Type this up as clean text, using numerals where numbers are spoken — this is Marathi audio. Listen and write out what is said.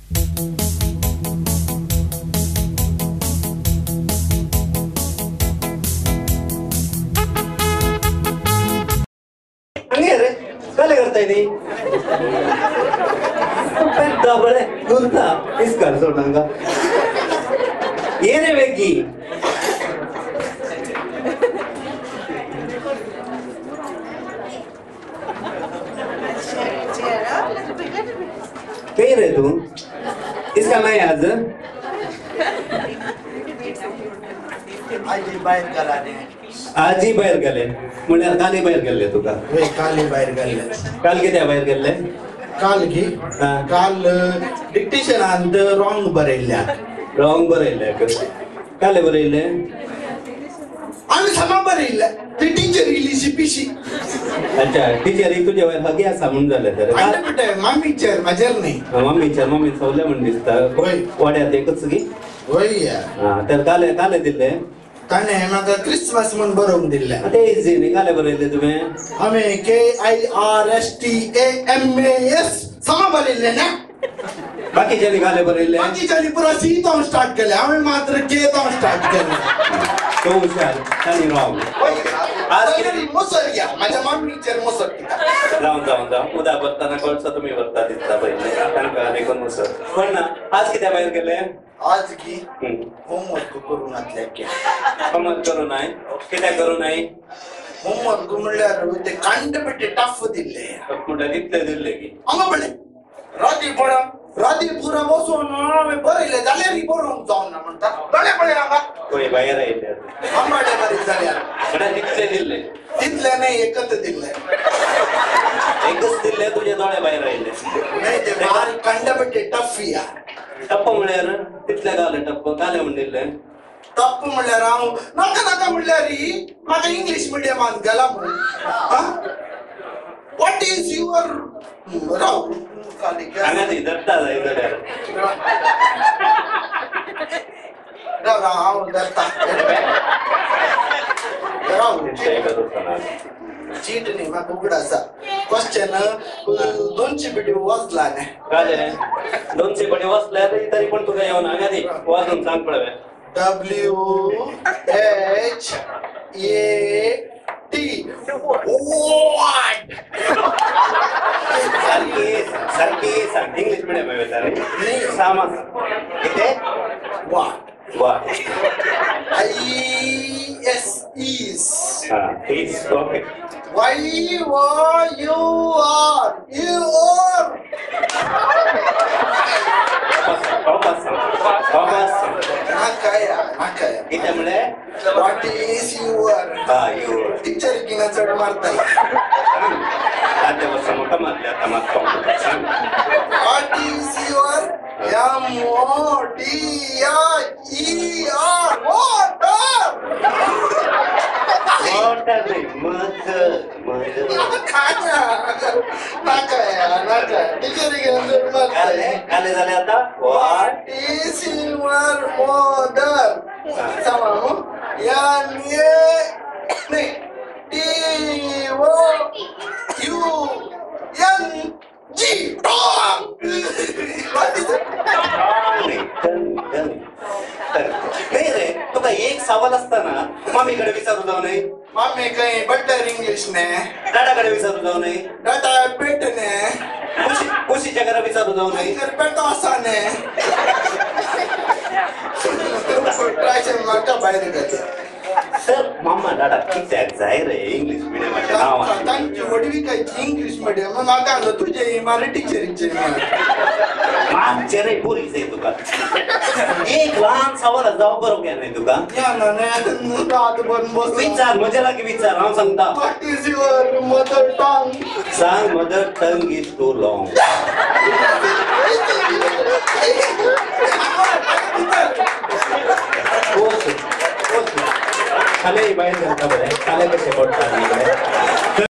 ಹಂಗೇರಿ ಕಾಲೇ ಬರ್ತಾ ಇದೀ ಪೆದ್ದ ಬಳೆ ಗುರ್ತ ಇಸ್ಕಲ್ಸೋಣಂಗ ಏನೇ ವೆಗ್ಗಿ कहीं रहे तू इसका मैं आज आज ही बाहेर गेले म्हणजे काली बाहेर गेले तुका काली बाहेर गेले काल किती बाहेर गेले काल की काल डिक्टेशन अंत रॉंग बरयल्या काले बरयले आम्ही समा बरयल्या ती टीचर इली शिपिशी अच्छा टीचर ही तुझ्या वयर हगे आसा म्हणून जाले तर आले बेटा मम्मीचर माझ्यार नाही मम्मी सवले म्हण दिसता होय वाड्यात एकच की होय हा तर काले दिले ताणे म्हाका क्रिसमस म्हण बरोवंक दिल्ले ते इझी न्ही काले बरयले तुवें आम्ही KIRSTAMAS समा बरयले ना बाकीच्यांनी काले बरयले बाकीच्यांनी पुरा सी तो स्टार्ट केले आम्ही मात्र के तो स्टार्ट केले तो हुशार तांणी रॉंग आज किती मोसर घ्या माझ्या मम्मीचर मोसर जाऊन उद्या बसताना कळसा तुम्ही बसता दिसता पहिले तांकां देखून मोसर पण ना आज कित्या भायर गेले आज की होमवर्क करून आतल्या की होमवर्क करू नाय कित्याक करू नाय होमवर्क म्हणल्यार ते कांड पेटे टफ दिले म्हणटा तितले दिले की हांगा बळे राती पुरा बसून आम्ही बरयले जाल्यार बरोवंक जावं ना म्हणटा बळे हांगा पळय भायर आयले आंबाडे बारीक जाल्यार म्हणटा तितले दिले तितले नाही एकच दिले एकच दिले तुझे दोळे भायर आयले नाही ते बारीक कांड पेटे टफ या टप्प म्हळ्यार तितले घाले टप्प काले म्हणिल्ले टप्प म्हणल्यार हांव नाका म्हणल्यार म्हाका इंग्लीश मिडियमांत गेला म्हणून व्हॉट इज युअर राव हांगा ती धरता जाय जाल्यार राव हांव धरता राव चीट न्ही म्हाका उगड आसा क्वेश्चन 200 पेटी वाचला न्ही काले 200 पेटी वाचल्या तरी पण तुका येवना हांगा ती वाचून सांग पळय WHAT सारखी सांग इंग्लिश मिडियम आहे रे सामा किती वाट IS हा इज ओके YOUR नाकाया किती म्हणे what is your your teacher किना चढ मारताय आजच्या वर्षा मोठा मारले आता मारतो व्हॉट इज युअर काले झाले आता व्हॉट इज युअर मदर सांगू TOUNG नाही रे तुका एक सवाल असताना मम्मीकडे विचारू जाऊ नये मम्मी काही बटर इंग्लिश ने दादाकडे विचारू जाऊ नये दादा पेट ने खुशीच्या घरा विचारू जाऊ नये पेट असा ने ट्रायशन मार्का बाहेर गेले सर मामा दादा किती जाय रे इंग्लिश मिडियमाच्या नावाने तांची वडवी काय इंग्लिश मिडियम म्हाका हांगा तुजे मारे टीचरीचे मागचे रे पुरीच आहे तुका एक लहान सवाल जाऊ बरोबर नाही तुका या ना दाद बन बस विचार मजा लागे विचार हांव सांगता what is your mother tongue सांग mother tongue is too long खाली बाहेर घालता बरे खाले कसे पडतात